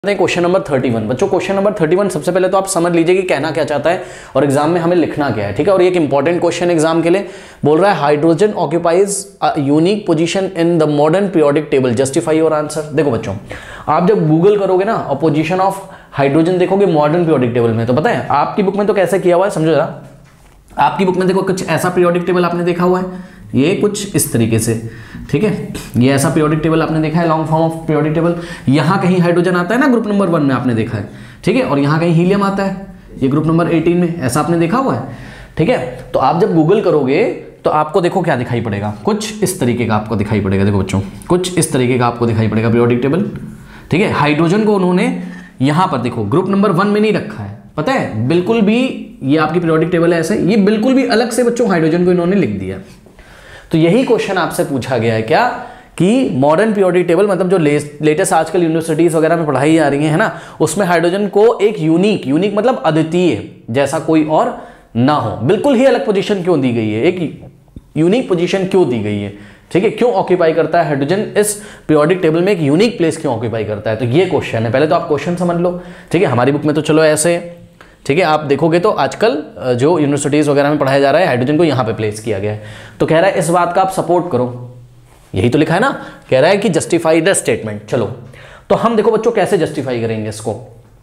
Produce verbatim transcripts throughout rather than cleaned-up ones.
Question number thirty one. बच्चों question number thirty one सबसे पहले तो आप समझ लीजिए कि कहना क्या चाहता है और एग्जाम में हमें लिखना क्या है, ठीक है। और ये एक इंपॉर्टेंट क्वेश्चन एग्जाम के लिए बोल रहा है hydrogen occupies a unique position in the modern periodic table, justify your answer. देखो बच्चों, आप जब गूगल करोगे ना और पोजीशन ऑफ हाइड्रोजन देखोगे मॉडर्न पीरियोडिक टेबल में, तो पता है आपकी बुक में तो कैसे किया हुआ है, समझो जरा। आपकी बुक में देखो कुछ ऐसा पीरियोडिक टेबल आपने देखा हुआ है, ये कुछ इस तरीके से, ठीक है। ये ऐसा पीरियोडिक टेबल आपने देखा है, long form of periodic table. यहाँ कहीं हाइड्रोजन आता है ना ग्रुप नंबर वन में, आपने देखा है, ठीक है। और यहाँ कहीं हीलियम आता है, ये ग्रुप नंबर एटीन में, ऐसा आपने देखा हुआ है, ठीक है। तो आप जब गूगल करोगे तो आपको देखो क्या दिखाई पड़ेगा, कुछ इस तरीके का आपको दिखाई पड़ेगा। देखो बच्चों, कुछ इस तरीके का आपको दिखाई पड़ेगा पीरियोडिक टेबल, ठीक है। हाइड्रोजन को उन्होंने यहाँ पर देखो ग्रुप नंबर वन में नहीं रखा है, पता है, बिल्कुल भी। ये आपकी पीरियोडिक टेबल है ऐसे, ये बिल्कुल भी अलग से बच्चों हाइड्रोजन को इन्होंने लिख दिया। तो यही क्वेश्चन आपसे पूछा गया है क्या कि मॉडर्न पीरियोडिक टेबल, मतलब जो लेटेस्ट आजकल यूनिवर्सिटीज वगैरह में पढ़ाई जा रही है ना, उसमें हाइड्रोजन को एक यूनिक यूनिक मतलब अद्वितीय जैसा कोई और ना हो, बिल्कुल ही अलग पोजीशन क्यों दी गई है, एक यूनिक पोजीशन क्यों दी गई है, ठीक है। क्यों ऑक्यूपाई करता है हाइड्रोजन इस पीरियोडिक टेबल में, एक यूनिक प्लेस क्यों ऑक्यूपाई करता है, तो ये क्वेश्चन है। पहले तो आप क्वेश्चन समझ लो, ठीक है। हमारी बुक में तो चलो ऐसे, ठीक है, आप देखोगे तो आजकल जो यूनिवर्सिटीज वगैरह में पढ़ाया जा रहा है हाइड्रोजन को यहाँ पे प्लेस किया गया है। तो कह रहा है इस बात का आप सपोर्ट करो, यही तो लिखा है ना, कह रहा है कि जस्टिफाई द स्टेटमेंट। चलो तो हम देखो बच्चों कैसे जस्टिफाई करेंगे इसको,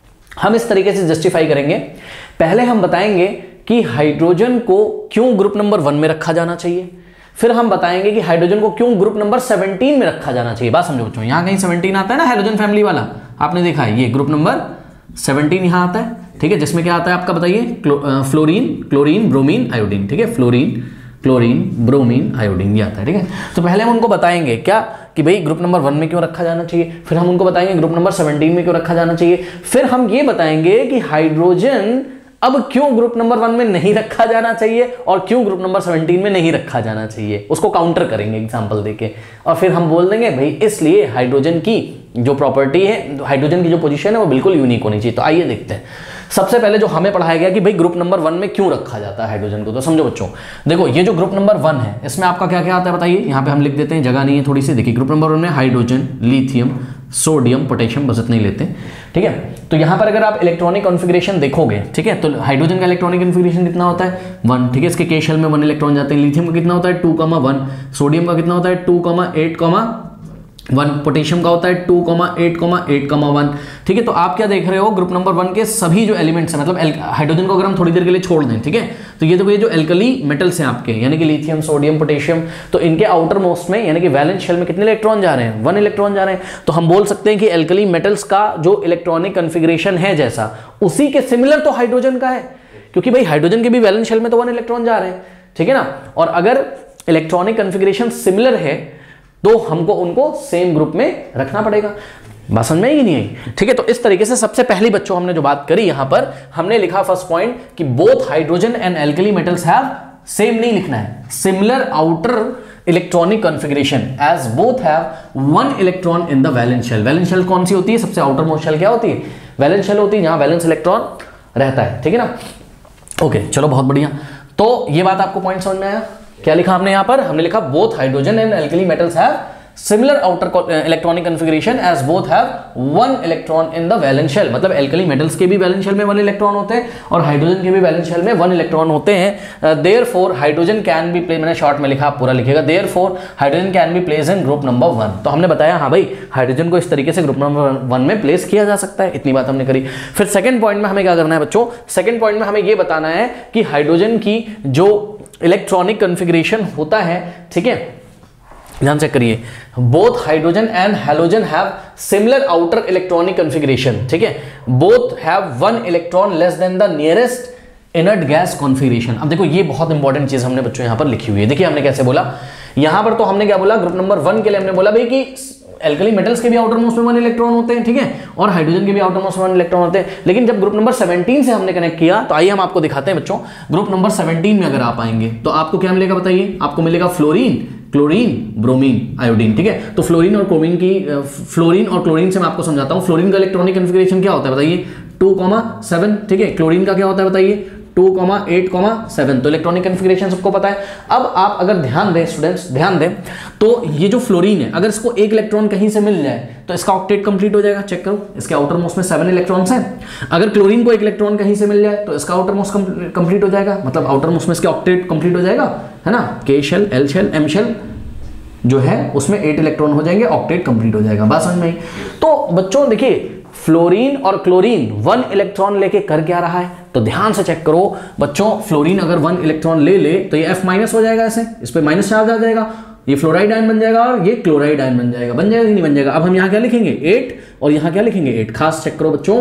हम इस तरीके से जस्टिफाई करेंगे। पहले हम बताएंगे कि हाइड्रोजन को क्यों ग्रुप नंबर वन में रखा जाना चाहिए, फिर हम बताएंगे कि हाइड्रोजन को क्यों ग्रुप नंबर सेवनटीन में रखा जाना चाहिए। बात समझो बच्चों, यहाँ कहीं सेवनटीन आता है ना हाइड्रोजन फैमिली वाला, आपने देखा है, ये ग्रुप नंबर सेवनटीन यहाँ आता है, ठीक है। जिसमें क्या आता है आपका बताइए, फ्लोरीन, क्लोरीन, ब्रोमीन, आयोडीन, ठीक है। फ्लोरीन, क्लोरीन, ब्रोमीन, आयोडीन, ये आता है, ठीक है। तो पहले हम उनको बताएंगे क्या कि भाई ग्रुप नंबर वन में क्यों रखा जाना चाहिए, फिर हम उनको बताएंगे ग्रुप नंबर सेवनटीन में क्यों रखा जाना चाहिए, फिर हम ये बताएंगे कि हाइड्रोजन अब क्यों ग्रुप नंबर वन में नहीं रखा जाना चाहिए और क्यों ग्रुप नंबर सेवनटीन में नहीं रखा जाना चाहिए, उसको काउंटर करेंगे एग्जांपल देके। और फिर हम बोल देंगे भाई इसलिए हाइड्रोजन की जो प्रॉपर्टी है, हाइड्रोजन की जो पोजीशन है वो बिल्कुल यूनिक होनी चाहिए। तो आइए देखते हैं। सबसे पहले जो हमें पढ़ाया गया कि भाई ग्रुप नंबर वन में क्यों रखा जाता है हाइड्रोजन को, तो समझो बच्चों, देखो ये जो ग्रुप नंबर वन है इसमें आपका क्या क्या आता है बताइए। यहाँ पे हम लिख देते हैं, जगह नहीं है थोड़ी सी। देखिए ग्रुप नंबर वन में हाइड्रोजन, लिथियम, सोडियम, पोटेशियम, बस इतना ही लेते हैं, ठीक है। तो यहाँ पर अगर आप इलेक्ट्रॉनिक कॉन्फ़िगरेशन देखोगे, ठीक है, तो हाइड्रोजन का इलेक्ट्रॉनिक कॉन्फ़िगरेशन कितना होता है, वन, ठीक है। इसके के शेल में वन इलेक्ट्रॉन जाते हैं। लिथियम का कितना होता है, टू कॉमा वन। सोडियम का कितना होता है, two comma eight comma one. Potassium का होता है two comma eight comma eight comma one, ठीक है। तो आप क्या देख रहे हो, ग्रुप नंबर वन के सभी जो एलिमेंट्स हैं, मतलब हाइड्रोजन को अगर हम थोड़ी देर के लिए छोड़ दें, ठीक है, तो ये देखो ये जो एल्कली मेटल्स हैं आपके, यानी कि लिथियम, सोडियम, पोटेशियम, तो इनके आउटर मोस्ट में यानी कि वैलेंस शेल में कितने इलेक्ट्रॉन जा रहे हैं, वन इलेक्ट्रॉन जा रहे हैं। तो हम बोल सकते हैं कि एल्कली मेटल्स का जो इलेक्ट्रॉनिक कॉन्फ़िगरेशन है जैसा, उसी के सिमिलर तो हाइड्रोजन का है, क्योंकि भाई हाइड्रोजन के भी वैलेंस शेल में तो वन इलेक्ट्रॉन जा रहे हैं, ठीक है ना। और अगर इलेक्ट्रॉनिक कॉन्फ़िगरेशन सिमिलर है तो हमको उनको सेम ग्रुप में रखना पड़ेगा। बात समझ में आई नहीं आई, ठीक है। तो इस तरीके से सबसे पहली बच्चों हमने जो बात करी, यहां पर हमने लिखा फर्स्ट पॉइंट कि both hydrogen and alkali metals have, same नहीं लिखना है, similar outer electronic configuration as both have one electron in the valence shell. Valence shell कौन सी होती है, सबसे आउटर मोस्ट शेल क्या होती है, वैलेंस शेल होती है, जहां वैलेंस इलेक्ट्रॉन रहता है, ठीक है ना। ओके चलो बहुत बढ़िया। तो ये बात आपको पॉइंट समझ में आया। क्या लिखा हमने यहां पर, हमने लिखा both hydrogen and alkali metals have similar outer electronic configuration as both have one electron in the valence shell. मतलब एल्कली मेटल्स के भी वैलेंस शेल में वन इलेक्ट्रॉन होते हैं और हाइड्रोजन के भी वैलेंस शेल में वन इलेक्ट्रॉन होते हैं। Therefore hydrogen can be place, मैंने शॉर्ट में लिखा, आप पूरा लिखेगा, therefore hydrogen can be place in group number one. तो हमने बताया हाँ भाई हाइड्रोजन को इस तरीके से ग्रुप नंबर वन में प्लेस किया जा सकता है, इतनी बात हमने करी। फिर सेकेंड पॉइंट में हमें क्या करना है बच्चों, सेकेंड पॉइंट में हमें यह बताना है कि हाइड्रोजन की जो इलेक्ट्रॉनिक कॉन्फ़िगरेशन होता है, ठीक है, ध्यान चेक करिए, both hydrogen and halogen have similar outer electronic configuration, ठीक है, both have one electron less than the nearest inert gas configuration. अब देखो ये बहुत इंपॉर्टेंट चीज हमने बच्चों यहां पर लिखी हुई है। देखिए हमने कैसे बोला, यहां पर तो हमने क्या बोला, ग्रुप नंबर वन के लिए हमने बोला भाई कि एल्कली मेटल्स के भी आउटर मोस्ट में वन इलेक्ट्रॉन होते हैं, ठीक है, और हाइड्रोजन के भी आउटर मोस्ट में वन इलेक्ट्रॉन होते हैं। लेकिन जब ग्रुप नंबर सेवनटीन से हमने कनेक्ट किया, तो आइए हम आपको दिखाते हैं बच्चों। ग्रुप नंबर सेवनटीन में अगर आप आएंगे तो आपको क्या मिलेगा बताइए, आपको मिलेगा फ्लोरीन, क्लोरीन, ब्रोमीन, आयोडीन, ठीक है। तो फ्लोरीन और क्लोरीन की, फ्लोरीन और क्लोरीन से मैं आपको समझाता हूं। फ्लोरीन का इलेक्ट्रॉनिक कॉन्फ़िगरेशन क्या होता है बताइए, टू कॉमा सेवन, ठीक है। क्लोरीन का क्या होता है बताइए, two comma eight comma seven, तो इलेक्ट्रॉनिक कन्फिग्रेशन सबको पता है। अब आप अगर ध्यान दें स्टूडेंट्स, ध्यान दें तो ये जो फ्लोरीन है, अगर इसको एक इलेक्ट्रॉन कहीं से मिल जाए तो इसका ऑक्टेट कंप्लीट हो जाएगा। चेक करो, इसके आउटर मोस्ट में सेवन इलेक्ट्रॉन्स हैं। अगर क्लोरीन को एक इलेक्ट्रॉन कहीं से मिल जाए तो इसका आउटर मोस्ट कंप्लीट हो जाएगा, मतलब आउटर मोस्ट में इसके ऑक्टेट कंप्लीट हो जाएगा, है ना। K shell, L shell, M shell जो है उसमें एट इलेक्ट्रॉन हो जाएंगे, ऑक्टेट कंप्लीट हो जाएगा। बात समझ में आई? तो बच्चों देखिए, फ्लोरीन और क्लोरीन वन इलेक्ट्रॉन लेके कर क्या रहा है, तो ध्यान से चेक करो बच्चों। फ्लोरीन अगर वन इलेक्ट्रॉन ले ले तो ये F माइनस हो जाएगा, ऐसे इस पे माइनस चार्ज आ जाएगा, ये फ्लोराइड आयन बन जाएगा और ये क्लोराइड आयन बन जाएगा। बन जाएगा कि नहीं बन जाएगा? अब हम यहाँ क्या लिखेंगे, एट, और यहाँ क्या लिखेंगे, एट। खास चेक करो बच्चों,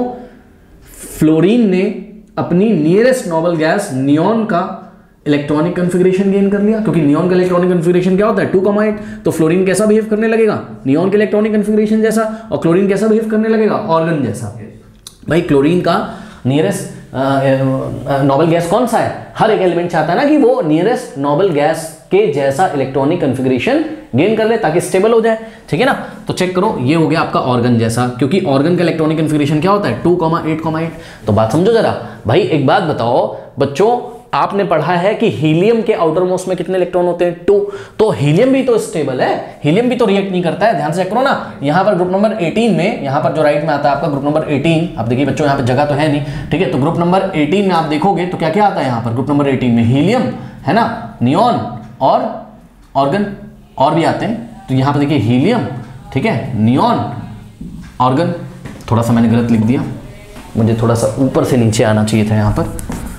फ्लोरीन ने अपनी नियरेस्ट नोबल गैस नियॉन का इलेक्ट्रॉनिक कन्फिग्रेशन गेन कर लिया, क्योंकि नियॉन का इलेक्ट्रॉनिक कन्फिग्रेशन क्या होता है, टू कॉमा एट। तो फ्लोरीन कैसा बिहेव करने लगेगा, नियॉन के इलेक्ट्रॉनिक कन्फिग्रेशन जैसा, और क्लोरीन कैसा बिहेव करने लगेगा, ऑर्गन जैसा। भाई क्लोरीन का नियरेस्ट नोबल गैस कौन सा है? हर एक एलिमेंट चाहता है ना कि वो नियरेस्ट नोबल गैस के जैसा इलेक्ट्रॉनिक कन्फिग्रेशन गेन कर ले ताकि स्टेबल हो जाए, ठीक है ना। तो चेक करो, ये हो गया आपका ऑर्गन जैसा, क्योंकि ऑर्गन का इलेक्ट्रॉनिक कन्फिग्रेशन क्या होता है, two comma eight comma eight. तो बात समझो जरा भाई, एक बात बताओ बच्चों, आपने पढ़ा है कि हीलियम के आउटर मोस्ट में कितने इलेक्ट्रॉन होते हैं, टू। तो हीलियम भी तो स्टेबल है, हीलियम भी तो रिएक्ट नहीं करता है। ध्यान से चेक करो ना, यहां पर ग्रुप नंबर एटीन में, यहां पर जो राइट में आता है आपका ग्रुप नंबर एटीन, अब देखिए बच्चों यहां पर जगह तो है नहीं, ठीक है। तो ग्रुप नंबर एटीन में आप देखोगे तो क्या क्या आता है यहां पर ग्रुप नंबर एटीन में, हीलियम है ना, नियॉन और ऑर्गन, और भी आते हैं। तो यहां पर देखिए हीलियम, ठीक है, नियॉन, ऑर्गन। थोड़ा सा मैंने गलत लिख दिया, मुझे थोड़ा सा ऊपर से नीचे आना चाहिए था यहां पर,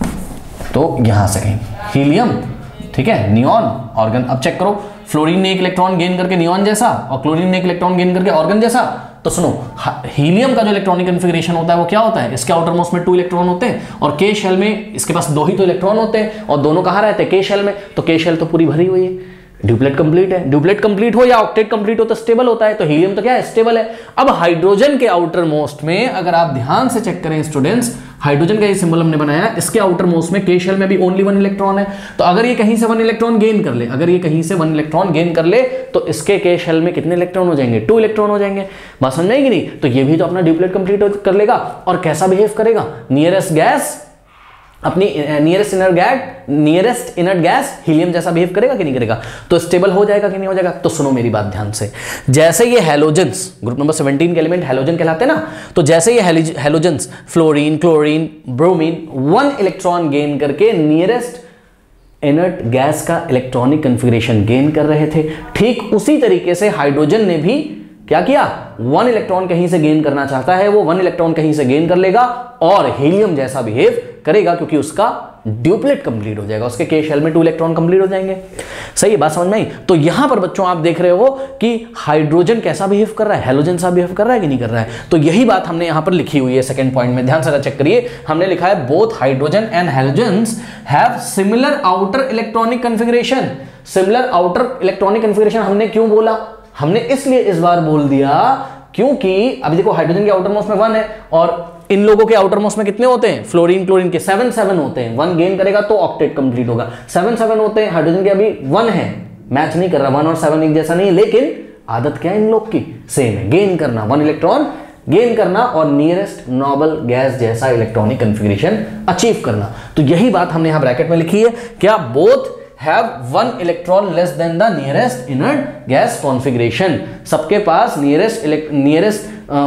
तो यहां से कहीं हीलियम, ठीक है, नियॉन, ऑर्गन। अब चेक करो, फ्लोरीन ने एक इलेक्ट्रॉन गेन करके नियॉन जैसा और क्लोरीन ने एक इलेक्ट्रॉन गेन करके ऑर्गन जैसा। तो सुनो, हीलियम का जो इलेक्ट्रॉनिक कन्फिग्रेशन होता है वो क्या होता है, इसके आउटर मोस्ट में टू इलेक्ट्रॉन होते हैं और के शेल में इसके पास दो ही तो इलेक्ट्रॉन होते हैं, और दोनों कहां रहते हैं, के शेल में। तो के शेल तो पूरी भरी हुई है, ड्यूप्लेट कंप्लीट है। ड्यूप्लेट कंप्लीट हो या ऑक्टेट कंप्लीट हो तो स्टेबल होता है, तो हीलियम तो क्या है, स्टेबल है। अब हाइड्रोजन के आउटर मोस्ट में अगर आप ध्यान से चेक करें स्टूडेंट्स, हाइड्रोजन का ये सिंबल हमने बनाया, इसके आउटर मोस्ट में के शेल में भी ओनली वन इलेक्ट्रॉन है। तो अगर ये कहीं से वन इलेक्ट्रॉन गेन कर ले, अगर ये कहीं से वन इलेक्ट्रॉन गेन कर ले तो इसके के शेल में कितने इलेक्ट्रॉन हो जाएंगे, टू इलेक्ट्रॉन हो जाएंगे। बात समझ में आएगी नहीं? तो ये भी तो अपना ड्यूप्लेट कंप्लीट कर लेगा, और कैसा बिहेव करेगा, नियरेस्ट गैस अपनी nearest inner gas nearest inner gas helium जैसा बिहेव करेगा कि नहीं करेगा, तो स्टेबल हो जाएगा कि नहीं हो जाएगा। तो सुनो मेरी बात ध्यान से, जैसे ये हैलोजेंस, ग्रुप नंबर सेवनटीन के एलिमेंट हैलोजन कहलाते हैं ना, तो जैसे ये halogens fluorine, chlorine, bromine one electron gain करके नियरेस्ट इनर्ट गैस का इलेक्ट्रॉनिक कन्फिग्रेशन गेन कर रहे थे, ठीक उसी तरीके से हाइड्रोजन ने भी क्या किया, वन इलेक्ट्रॉन कहीं से गेन करना चाहता है, वो वन इलेक्ट्रॉन कहीं से गेन कर लेगा और हीलियम जैसा बिहेव करेगा, क्योंकि उसका ड्यूप्लेट कंप्लीट हो जाएगा, उसके के शेल में टू इलेक्ट्रॉन कंप्लीट हो जाएंगे। सही है, बात समझ में आई? तो यहां पर बच्चों आप देख रहे हो कि हाइड्रोजन कैसा बिहेव कर रहा है, हैलोजन सा बिहेव कर रहा है कि नहीं कर रहा है। तो यही बात हमने यहां पर लिखी हुई है सेकंड पॉइंट में, ध्यान से चेक करिए। हमने लिखा है both hydrogen and halogens have similar outer electronic configuration. Similar outer electronic configuration हमने क्यों बोला, हमने इसलिए इस बार बोल दिया क्योंकि अभी देखो हाइड्रोजन के आउटर मोस्ट में वन है और इन लोगों के आउटर मोस्ट में कितने होते हैं, फ्लोरीन क्लोरीन के सेवन सेवन होते हैं। वन गेन करेगा तो ऑक्टेट कंप्लीट होगा, सेवन सेवन होते हैं, हाइड्रोजन के अभी वन है, मैच नहीं कर रहा, वन और सेवन एक जैसा नहीं, लेकिन आदत क्या है इन लोग की, सेम है, गेन करना, वन इलेक्ट्रॉन गेन करना और नियरेस्ट नोबल गैस जैसा इलेक्ट्रॉनिक कन्फिग्रेशन अचीव करना। तो यही बात हमने यहां ब्रैकेट में लिखी है, क्या both have one electron less than the nearest inert gas configuration। सबके पास nearest nearest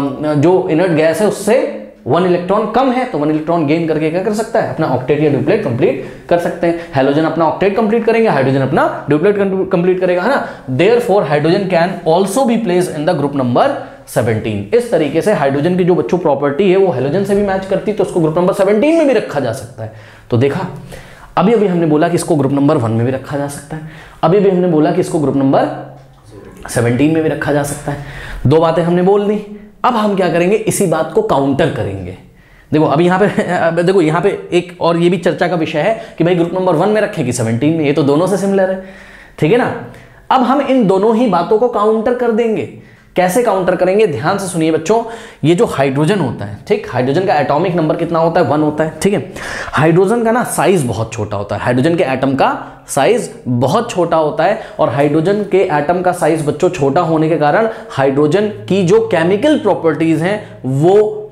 जो inert gas है उससे वन इलेक्ट्रॉन कम है, तो वन इलेक्ट्रॉन गेन करके क्या कर सकता है, अपना ऑक्टेट या ड्यूप्लेट कंप्लीट कर सकते हैं। हैलोजन अपना ऑक्टेट कंप्लीट करेंगे, हाइड्रोजन अपना ड्यूप्लेट कंप्लीट करेगा, है ना। Therefore hydrogen can also be placed in the group number seventeen. इस तरीके से हाइड्रोजन की जो बच्चों प्रॉपर्टी है वो हैलोजन से भी मैच करती है, तो उसको ग्रुप नंबर सेवनटीन में भी रखा जा सकता है। तो देखा, अभी अभी हमने बोला कि इसको ग्रुप नंबर वन में भी रखा जा सकता है, अभी भी हमने बोला कि इसको ग्रुप नंबर सेवनटीन में भी रखा जा सकता है। दो बातें हमने बोल दी, अब हम क्या करेंगे, इसी बात को काउंटर करेंगे। देखो अभी यहाँ पे देखो यहाँ पे एक और ये भी चर्चा का विषय है कि भाई ग्रुप नंबर वन में रखे कि सेवनटीन में, ये तो दोनों से सिमिलर है, ठीक है ना। अब हम इन दोनों ही बातों को काउंटर कर देंगे। कैसे काउंटर करेंगे, ध्यान से सुनिए बच्चों। ये जो हाइड्रोजन होता है, ठीक, हाइड्रोजन का एटॉमिक नंबर कितना होता है, वन होता है, ठीक है। हाइड्रोजन का ना साइज बहुत छोटा होता है, हाइड्रोजन के एटम का साइज बहुत छोटा होता है, और हाइड्रोजन के एटम का साइज बच्चों छोटा होने के कारण हाइड्रोजन की जो केमिकल प्रॉपर्टीज हैं वो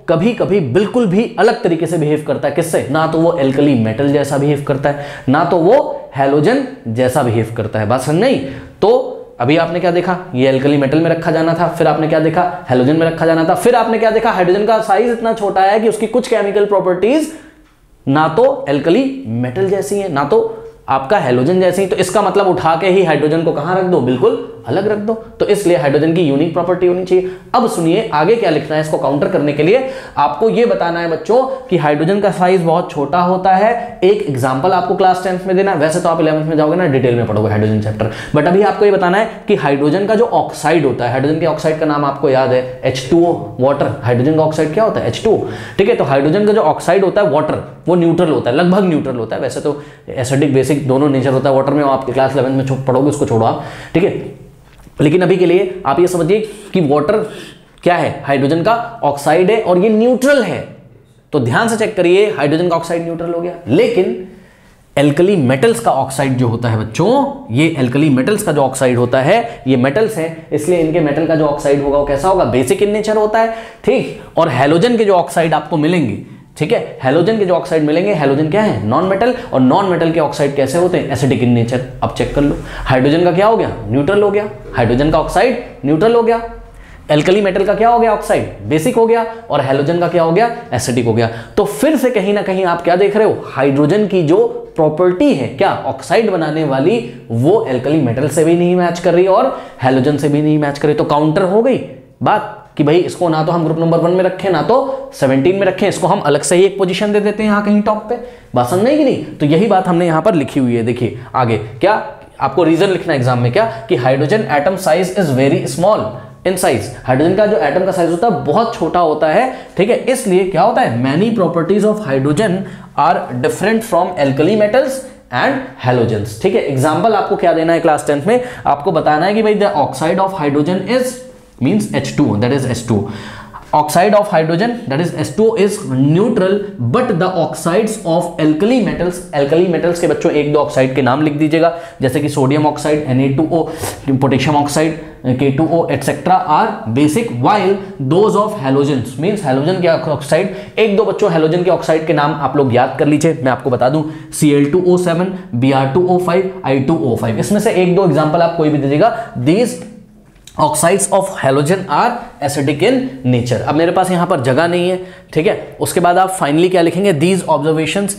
कभी कभी बिल्कुल भी अलग तरीके से बिहेव करता है। किससे? ना तो वो एल्कली मेटल जैसा बिहेव करता है, ना तो वो हैलोजन जैसा बिहेव करता है। बात समझ नहीं? तो अभी आपने क्या देखा, ये एल्कली मेटल में रखा जाना था, फिर आपने क्या देखा, हैलोजन में रखा जाना था, फिर आपने क्या देखा, हाइड्रोजन का साइज इतना छोटा है कि उसकी कुछ केमिकल प्रॉपर्टीज ना तो एल्कली मेटल जैसी है, ना तो आपका हैलोजन जैसी। तो इसका मतलब उठा के ही हाइड्रोजन को कहां रख दो, बिल्कुल अलग रख दो। तो इसलिए हाइड्रोजन की यूनिक प्रॉपर्टी होनी चाहिए। अब सुनिए आगे क्या लिखना है। इसको काउंटर करने के लिए आपको यह बताना है बच्चों कि हाइड्रोजन का साइज बहुत छोटा होता है। एक एग्जांपल आपको क्लास टेंथ में देना है, वैसे तो आप इलेवेंथ में जाओगे ना, डिटेल में पढ़ोगे हाइड्रोजन चैप्टर, बट अभी आपको यह बताना है कि हाइड्रोजन का जो ऑक्साइड होता है, हाइड्रोजन के ऑक्साइड का नाम आपको याद है, H two O, water. Hydrogen का ऑक्साइड क्या होता है? H two O. ठीक है, तो हाइड्रोजन का जो ऑक्साइड होता है वाटर, वो न्यूट्रल होता है, लगभग न्यूट्रल होता है। वैसे तो एसिडिक बेसिक दोनों नेचर होता है वाटर में, आपके क्लास इलेवेंथ में पढ़ोगे, उसको छोड़ो आप। ठीक है, लेकिन अभी के लिए आप ये समझिए कि वाटर क्या है, हाइड्रोजन का ऑक्साइड है और ये न्यूट्रल है। तो ध्यान से चेक करिए, हाइड्रोजन का ऑक्साइड न्यूट्रल हो गया। लेकिन एल्कली मेटल्स का ऑक्साइड जो होता है बच्चों, ये एल्कली मेटल्स का जो ऑक्साइड होता है, ये मेटल्स है, इसलिए इनके मेटल का जो ऑक्साइड होगा वो कैसा होगा, बेसिक इन नेचर होता है। ठीक, और हैलोजन के जो ऑक्साइड आपको मिलेंगे, ठीक है, हैलोजन के जो ऑक्साइड मिलेंगे, हैलोजन क्या है, नॉन मेटल, और नॉन मेटल के ऑक्साइड कैसे होते हैं, एसिडिक इन नेचर। अब चेक कर लो, हाइड्रोजन का क्या हो गया, न्यूट्रल हो गया, हाइड्रोजन का ऑक्साइड न्यूट्रल हो गया। एल्कली मेटल का क्या हो गया, ऑक्साइड बेसिक हो गया, और हैलोजन का क्या हो गया, एसिडिक हो गया। तो फिर से कहीं ना कहीं आप क्या देख रहे हो, हाइड्रोजन की जो प्रॉपर्टी है क्या, ऑक्साइड बनाने वाली, वो एल्कली मेटल से भी नहीं मैच कर रही और हैलोजन से भी नहीं मैच कर रही। तो काउंटर हो गई बात कि भाई इसको ना तो हम ग्रुप नंबर वन में रखें, ना तो सेवनटीन में रखें, इसको हम अलग से ही एक पोजीशन दे देते हैं यहाँ कहीं टॉप पे। बात समझ नहीं कि नहीं? तो यही बात हमने यहाँ पर लिखी हुई है। देखिए आगे क्या आपको रीजन लिखना है एग्जाम में, क्या कि hydrogen atom size is very small in size. Hydrogen का जो एटम का साइज होता है बहुत छोटा होता है। ठीक है, इसलिए क्या होता है, many properties of hydrogen are different from alkali metals and halogens. ठीक है, एग्जांपल आपको क्या देना है क्लास टेंथ में, आपको बताना है कि भाई the oxide of hydrogen is means H two, that is H two. Oxide of hydrogen, that is H two, is neutral, but the oxides of alkali metals, alkali metals के बच्चों एक दो ऑक्साइड के नाम लिख दीजिएगा, जैसे कि sodium oxide, N A two O, potassium oxide, K two O, etcetera are basic, while those of halogens means halogen के ऑक्साइड, एक दो बच्चों हैलोजन के ऑक्साइड के नाम आप लोग याद कर लीजिए, मैं आपको बता दूं, C L two O seven, B R two O five, I two O five, इसमें से एक दो एग्जांपल आप कोई भी दीजिएगा। These oxides of halogen are acidic in nature. अब मेरे पास यहाँ पर जगह नहीं है, ठीक है, उसके बाद आप फाइनली क्या लिखेंगे, दीज ऑब्जर्वेशंस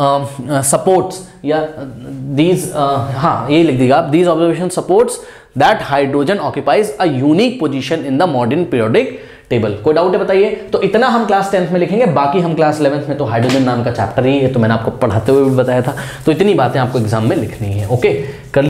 सपोर्ट्स, या दीज हाँ यही लिख दीजिएगा आप, these observation supports that hydrogen occupies a unique position in the modern periodic table. कोई डाउट है बताइए? तो इतना हम क्लास टेंथ में लिखेंगे, बाकी हम क्लास इलेवेंथ में तो हाइड्रोजन नाम का चैप्टर ही है, तो मैंने आपको पढ़ाते हुए भी बताया था, तो इतनी बातें आपको एग्जाम में लिखनी है। ओके,